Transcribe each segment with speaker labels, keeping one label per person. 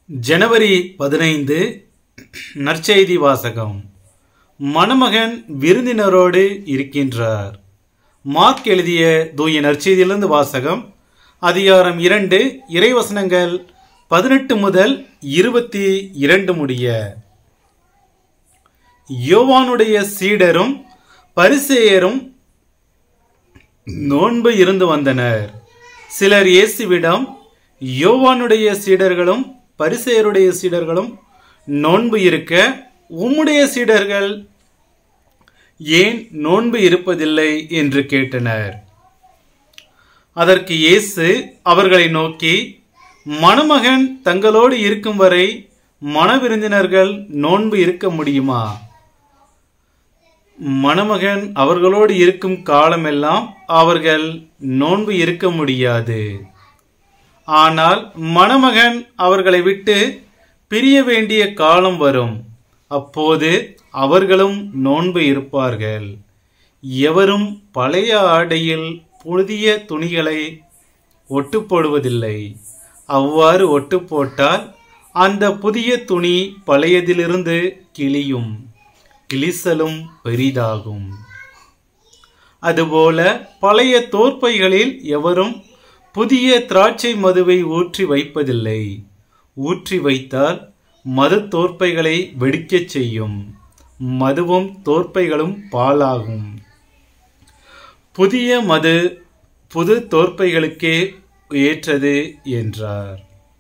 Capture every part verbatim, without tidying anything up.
Speaker 1: ஜனவரி பதினைந்து நற்செய்தி வாசகம். மணமகன் விருந்தினரோடு இருக்கின்றார். மார்க் எழுதிய தூய நற்செய்தியிலிருந்து வாசகம். அதிகாரம் இரண்டு, இறைவசனங்கள் பதினெட்டு முதல் இருபத்தி இரண்டு முடிய. யோவானுடைய சீடரும் பரிசேயரும் நோன்பு இருந்து வந்தனர். சிலர் இயேசுவிடம், யோவானுடைய சீடர்களும் பரிசேயருடைய சீடர்களும் நோன்பு இருக்க உம்முடைய சீடர்கள் ஏன் நோன்பு இருப்பதில்லை என்று கேட்டனர். அதற்கு இயேசு அவர்களை நோக்கி, மணமகன் தங்களோடு இருக்கும் வரை மணவிருந்தினர்கள் நோன்பு இருக்க முடியுமா? மணமகன் அவர்களோடு இருக்கும் காலமெல்லாம் அவர்கள் நோன்பு இருக்க முடியாது. ஆனால் மணமகன் அவர்களை விட்டு பிரிய வேண்டிய காலம் வரும். அப்போது அவர்களும் நோன்பு இருப்பார்கள். எவரும் பழைய ஆடையில் புதிய துணிகளை ஒட்டு போடுவதில்லை. அவ்வாறு ஒட்டு போட்டால் அந்த புதிய துணி பழையதிலிருந்து கிழியும், கிழிசலும் பெரிதாகும். அதுபோல பழைய தோற்பைகளில் எவரும் புதிய திராட்சை மதுவை ஊற்றி வைப்பதில்லை. ஊற்றி வைத்தால் மது தோற்பைகளை வெடிக்கச் செய்யும். மதுவும் தோற்பைகளும் பாழாகும். புதிய மது புது தோற்பைகளுக்கே ஏற்றது என்றார்.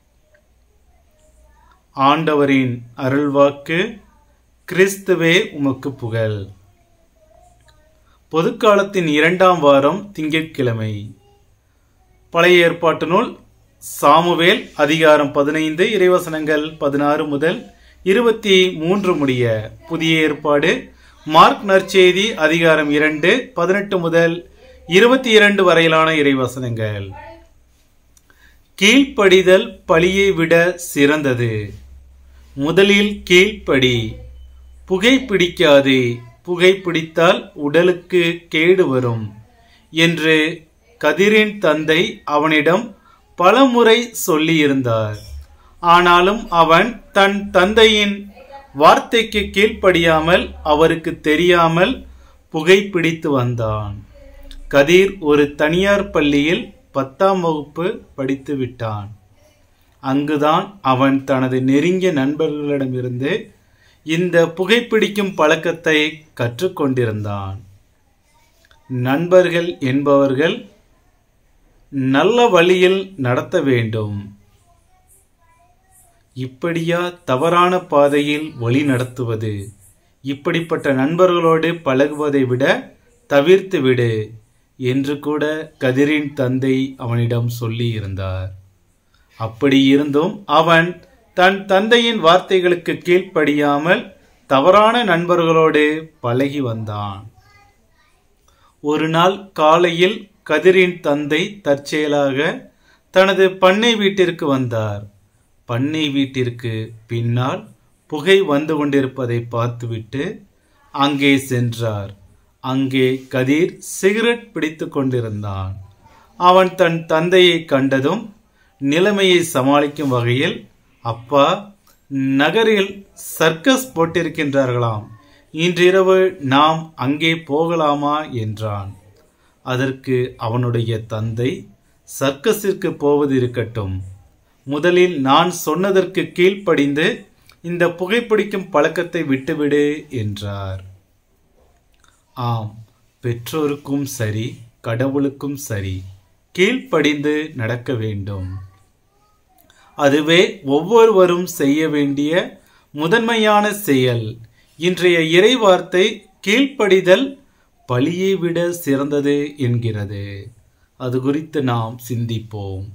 Speaker 1: ஆண்டவரின் அருள்வாக்கு. கிறிஸ்துவே உமக்கு புகழ். பொதுக்காலத்தின் இரண்டாம் வாரம் திங்கட்கிழமை. பழைய ஏற்பாட்டு நூல் சாமுவேல் அதிகாரம் பதினைந்து, இறைவசனங்கள் பதினாறு முதல் இருபத்தி மூன்று முடிய. புதிய ஏற்பாடு மார்க் நற்செய்தி அதிகாரம் இரண்டு, பதினெட்டு முதல் இருபத்தி இரண்டு வரையிலான இறைவசனங்கள். கீழ்ப்படிதல் பழியை விட சிறந்தது. முதலில் கீழ்ப்படி. புகைப்பிடிக்காதே, புகைப்பிடித்தால் உடலுக்கு கேடு வரும் என்று கதிரின் தந்தை அவனிடம் பலமுறை சொல்லியிருந்தார். ஆனாலும் அவன் தன் தந்தையின் வார்த்தைக்கு கீழ்ப்படியாமல் அவருக்கு தெரியாமல் புகைப்பிடித்து வந்தான். கதிர் ஒரு தனியார் பள்ளியில் பத்தாம் வகுப்பு படித்து விட்டான். அங்குதான் அவன் தனது நெருங்கிய நண்பர்களிடமிருந்து இந்த புகைப்பிடிக்கும் பழக்கத்தை கற்றுக்கொண்டிருந்தான். நண்பர்கள் என்பவர்கள் நல்ல வழியில் நடத்த வேண்டும். இப்படியா தவறான பாதையில் வழி நடத்துவது? இப்படிப்பட்ட நண்பர்களோடு பழகுவதை விட தவிர்த்து விடு என்று கூட கதிரின் தந்தை அவனிடம் சொல்லி இருந்தார். அப்படி இருந்தும் அவன் தன் தந்தையின் வார்த்தைகளுக்கு கீழ்ப்படியாமல் தவறான நண்பர்களோடு பழகி வந்தான். ஒரு நாள் காலையில் கதிரின் தந்தை தற்செயலாக தனது பண்ணை வீட்டிற்கு வந்தார். பண்ணை வீட்டிற்கு பின்னால் புகை வந்து கொண்டிருப்பதை பார்த்துவிட்டு அங்கே சென்றார். அங்கே கதிர் சிகரெட் பிடித்து கொண்டிருந்தான். அவன் தன் தந்தையை கண்டதும் நிலைமையை சமாளிக்கும் வகையில், அப்பா, நகரில் சர்க்கஸ் போட்டிருக்கின்றார்களாம், இன்றிரவு நாம் அங்கே போகலாமா என்றான். அதற்கு அவனுடைய தந்தை, சர்க்கஸிற்கு போவது இருக்கட்டும், முதலில் நான் சொன்னதற்கு கீழ்ப்படிந்து இந்த புகைப்பிடிக்கும் பழக்கத்தை விட்டுவிடு என்றார். ஆம், பெற்றோருக்கும் சரி கடவுளுக்கும் சரி கீழ்ப்படிந்து நடக்க வேண்டும். அதுவே ஒவ்வொருவரும் செய்ய வேண்டிய முதன்மையான செயல். இன்றைய இறைவார்த்தை கீழ்ப்படிதல் பழியை விட சிறந்தது என்கிறது. அது குறித்து நாம் சிந்திப்போம்.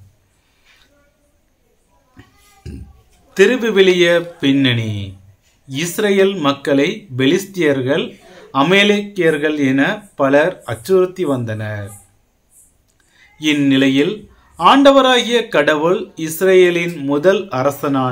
Speaker 1: திருவிவிலிய பின்னணி. இஸ்ரேல் மக்களை பெலிஸ்தியர்கள், அமலேக்கியர்கள் என பலர் அச்சுறுத்தி வந்தனர். இந்நிலையில் ஆண்டவராகிய கடவுள் இஸ்ரேலின் முதல் அரசனான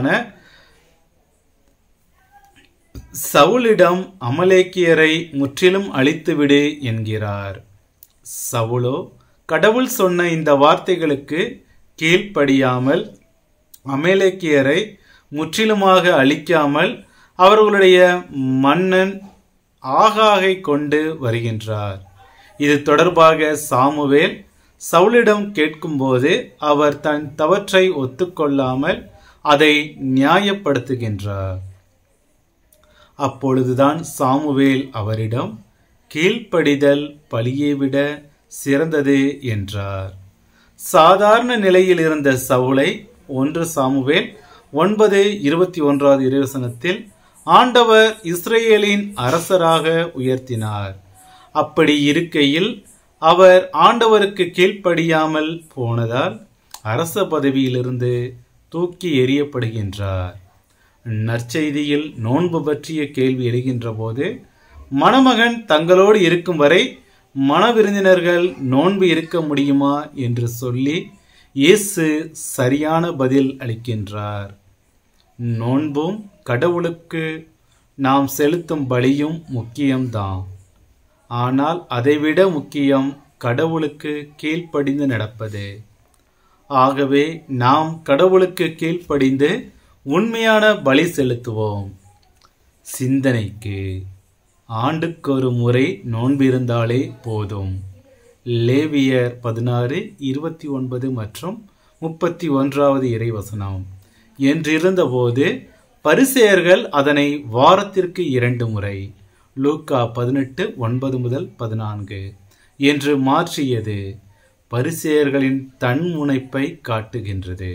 Speaker 1: சவுலிடம் அமலேக்கியரை முற்றிலும் அழித்துவிடு என்கிறார். சவுலோ கடவுள் சொன்ன இந்த வார்த்தைகளுக்கு கீழ்ப்படியாமல் அமலேக்கியரை முற்றிலுமாக அழிக்காமல் அவர்களுடைய மன்னன் ஆகாகை கொண்டு வருகின்றார். இது தொடர்பாக சாமுவேல் சவுலிடம் கேட்கும்போது அவர் தன் தவற்றை ஒத்துக்கொள்ளாமல் அதை நியாயப்படுத்துகின்றார். அப்பொழுதுதான் சாமுவேல் அவரிடம், கீழ்ப்படிதல் பலியை விட சிறந்தது என்றார். சாதாரண நிலையில் இருந்த சவுலை ஒன்று சாமுவேல் ஒன்பது இருபத்தி ஒன்றாவது இறைவசனத்தில் ஆண்டவர் இஸ்ரேலின் அரசராக உயர்த்தினார். அப்படி இருக்கையில் அவர் ஆண்டவருக்கு கீழ்ப்படியாமல் போனதால் அரச பதவியிலிருந்து தூக்கி எறியப்படுகின்றார். நற்செய்தியில் நோன்பு பற்றிய கேள்வி எழுகின்ற போது, மணமகன் தங்களோடு இருக்கும் வரை மணவிருந்தினர்கள் நோன்பு இருக்க முடியுமா என்று சொல்லி இயேசு சரியான பதில் அளிக்கின்றார். நோன்பும் கடவுளுக்கு நாம் செலுத்தும் பலியும் முக்கியம்தான். ஆனால் அதைவிட முக்கியம் கடவுளுக்கு கீழ்ப்படிந்து நடப்பது. ஆகவே நாம் கடவுளுக்கு கீழ்ப்படிந்து உண்மையான பலி செலுத்துவோம். சிந்தனைக்கு, ஆண்டுக்கொரு முறை நோன்பிருந்தாலே போதும். லேவியர் பதினாறு இருபத்தி ஒன்பது மற்றும் முப்பத்தி ஒன்றாவது இறைவசனம். என்றிருந்தபோது பரிசேயர்கள் அதனை வாரத்திற்கு இரண்டு முறை, லூக்கா பதினெட்டு ஒன்பது முதல் பதினான்கு என்று மாற்றியது பரிசேயர்களின் தன்முனைப்பை காட்டுகின்றது.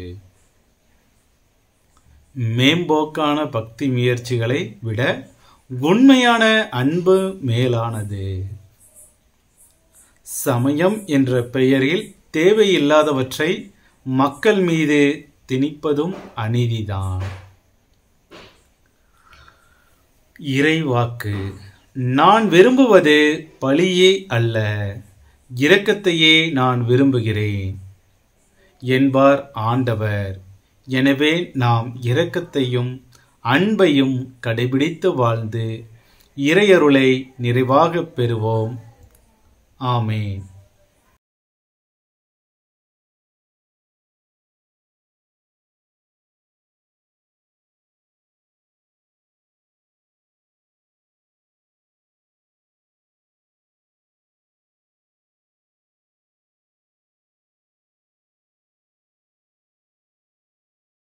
Speaker 1: மேம்போக்கான பக்தி முயற்சிகளை விட உண்மையான அன்பு மேலானது. சமயம் என்ற பெயரில் தேவையில்லாதவற்றை மக்கள் மீது திணிப்பதும் அநீதிதான். இறைவாக்கு, நான் விரும்புவது பலியே அல்ல, இரக்கத்தையே நான் விரும்புகிறேன் என்பார் ஆண்டவர். எனவே நாம் இரக்கத்தையும் அன்பையும் கடைபிடித்து வாழ்ந்து இறையருளை நிறைவாக பெறுவோம். ஆமேன்.